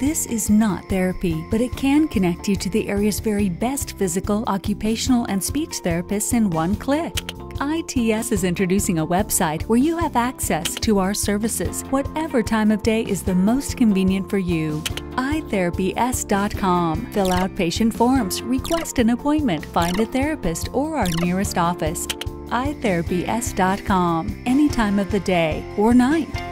This is not therapy, but it can connect you to the area's very best physical, occupational, and speech therapists in one click. ITS is introducing a website where you have access to our services, whatever time of day is the most convenient for you. iTherapy.com. Fill out patient forms, request an appointment, find a therapist or our nearest office. iTherapy.com. Any time of the day or night.